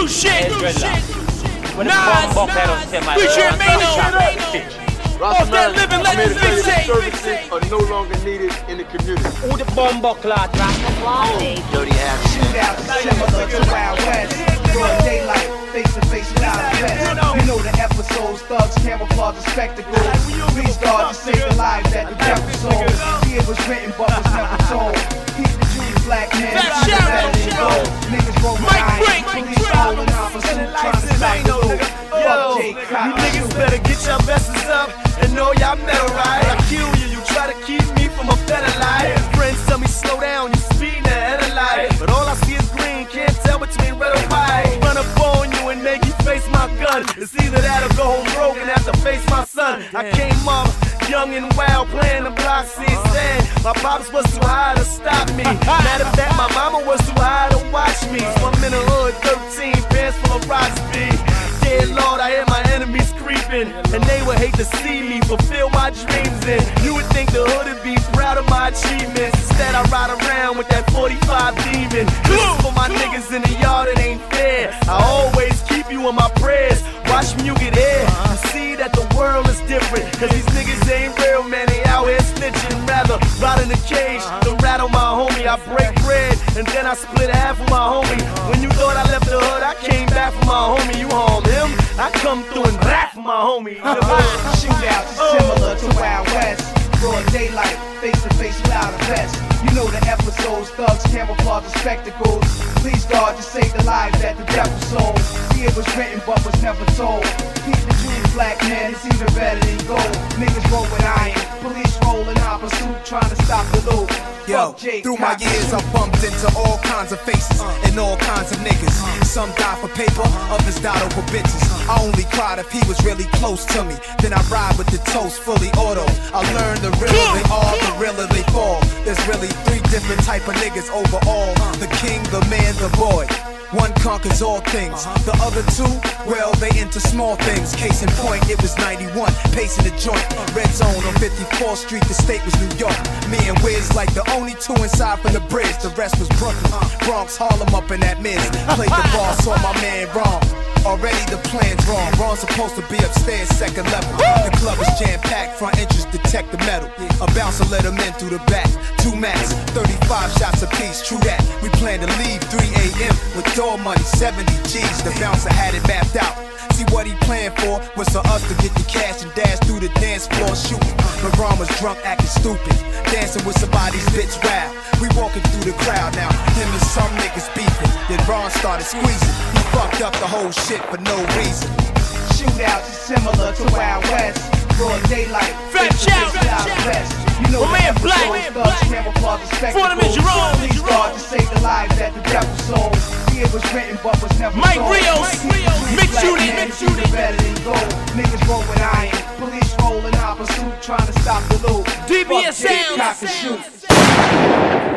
new shit. Nas, featuring Mano. Off that Living Legends mixtape. Services are no longer needed in the community. Who the bomb clot, right? Dirty ass. Shootout similar to Wild West. Broad daylight, face to face without a vest. You know the episodes, thugs, camouflage, and spectacles. Please God to save the lives that the devil sold. See, it was written but was never told. Keep the Jews, black men, niggas roll with iron. Police rolling out for suit, trying to stop the loot. Fuck Jay Cop. You niggas better get your vests up and know y'all metal, right? I kill you, you try to keep me from a better life. Friends tell me slow down, you speeding ahead of life. But all I see is green, can't tell between red or white. Run up on you and make you face my gun. It's either that or go home broke and have to face my son. I came up young and wild, playing the block, see stand. My pops was too high to stop me. Matter of fact, my mama was too high to watch me. So I'm in the hood, 13, pants full of rocks, B. Dear Lord, I hear my enemies creeping, and they would hate to see me fulfill my dreams. And you would think the hood would be proud of my achievements. Instead, I ride around with that 45 demon. This is for my niggas in the yard, it ain't fair. I always keep you in my prayers. Watch me, you get air. You see that the world is different, cause these niggas ain't real, man. They out here snitching. Rather ride in the cage than rattle my homie. I break bread, and then I split half with my homie. When you thought I left the hood, I came back for my homie. You harm him, I come through and rap for my homie. Shootouts similar to Wild West. Broad daylight, face to face without a vest. You know the episodes, thugs, camouflage, and spectacles. Please God to save the lives that the devil sold. See, it was written but was never told. Keep the Jews, black men, it's even better than gold. Niggas roll with iron, police rolling out pursuit, trying to stop the loot. Yo, through my years I bumped into all kinds of faces and all kinds of niggas. Some die for paper, others died over bitches. I only cried if he was really close to me. Then I ride with the toast fully auto. I learned the realer they are, the realer they fall. There's really three different type of niggas overall: the king, the man, the boy. One conquers all things, the other two, well, they into small things. Case in point, it was 91, pacing the joint. Red zone on 54th Street, the state was New York. Me and Wiz like the only two inside from the bridge. The rest was Brooklyn, Bronx, Harlem up in that Miz. Played the ball, saw my man wrong. Already the plan's wrong. Ron's supposed to be upstairs, second level. The club is jam-packed, front entrance detect the metal. A bouncer let him in through the back. 2 max, 35 shots apiece, true that. We plan to leave 3 a.m. with door money, 70 G's. The bouncer had it mapped out. See what he planned for was for us to get the cash and dash through the dance floor shooting. But Ron was drunk, acting stupid, dancing with somebody's bitch wild. We walking through the crowd now, him and some niggas beefing. Then Ron started squeezing. He fucked up the whole shit for no reason. Shootouts is similar to Wild West. Broad daylight, face to face without a vest. You know the episodes, thugs, camouflage, and spectacles. Please God to save the lives that the devil sold. See, it was written but was never Mike told. Rios, mix shooting. Better than gold. Niggas roll with iron, police rolling out pursuit, trying to stop the loot. DBS Fuck Jay Cop and shoot.